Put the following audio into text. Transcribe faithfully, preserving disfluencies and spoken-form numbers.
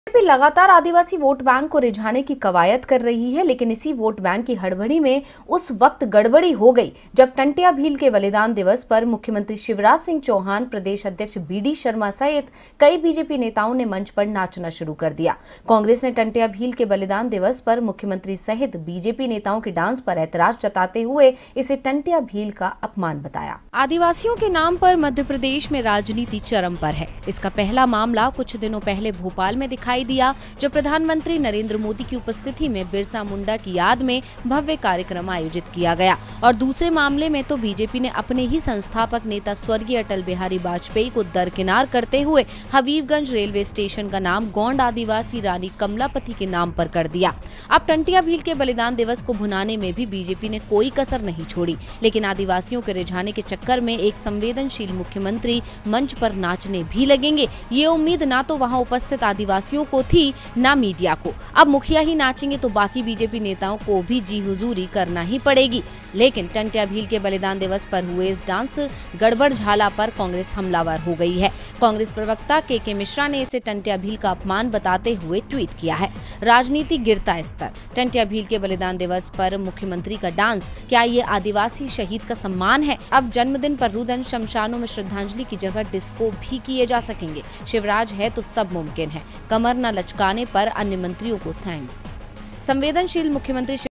BJP लगातार आदिवासी vote bank को रिझाने की कवायद कर रही है, लेकिन इसी वोट बैंक की हड़बड़ी में उस वक्त गड़बड़ी हो गई जब टंट्या भील के बलिदान दिवस पर मुख्यमंत्री शिवराज सिंह चौहान, प्रदेश अध्यक्ष बीडी शर्मा सहित कई बीजेपी नेताओं ने मंच पर नाचना शुरू कर दिया। कांग्रेस ने टंट्या भील के बलिदान दिवस पर मुख्यमंत्री सहित बीजेपी नेताओं के डांस पर ऐतराज जताते हुए इसे टंट्या भील का अपमान बताया। आदिवासियों के नाम पर मध्य प्रदेश में राजनीति चरम पर है। इसका पहला मामला कुछ दिनों पहले भोपाल में दिखाई दिया, जब प्रधानमंत्री नरेंद्र मोदी की उपस्थिति में बिरसा मुंडा की याद में भव्य कार्यक्रम आयोजित किया गया। और दूसरे मामले में तो बीजेपी ने अपने ही संस्थापक नेता स्वर्गीय अटल बिहारी वाजपेयी को दरकिनार करते हुए हबीबगंज रेलवे स्टेशन का नाम गोंड आदिवासी रानी कमलापति के नाम पर कर दिया। अब टंट्या भील के बलिदान दिवस को भुनाने में भी बीजेपी ने कोई कसर नहीं छोड़ी, लेकिन आदिवासियों के रिझाने के चक्कर में एक संवेदनशील मुख्यमंत्री मंच पर नाचने भी लगेंगे, ये उम्मीद ना तो वहां उपस्थित आदिवासियों को थी ना मीडिया को। अब मुखिया ही नाचेंगे तो बाकी बीजेपी नेताओं को भी जी हुजूरी करना ही पड़ेगी। लेकिन टंट्या भील के बलिदान दिवस पर हुए इस डांस गड़बड़ झाला पर कांग्रेस हमलावर हो गई है। कांग्रेस प्रवक्ता के के मिश्रा ने इसे टंट्या भील का अपमान बताते हुए ट्वीट किया है। राजनीति गिरता स्तर, टंट्या भील के बलिदान दिवस पर मुख्यमंत्री का डांस, क्या ये आदिवासी शहीद का सम्मान है? अब जन्मदिन पर रुदन शमशानों में श्रद्धांजलि की जगह डिस्को भी किए जा सकेंगे। शिवराज है तो सब मुमकिन है। कमर न लचकाने पर अन्य मंत्रियों को थैंक्स। संवेदनशील मुख्यमंत्री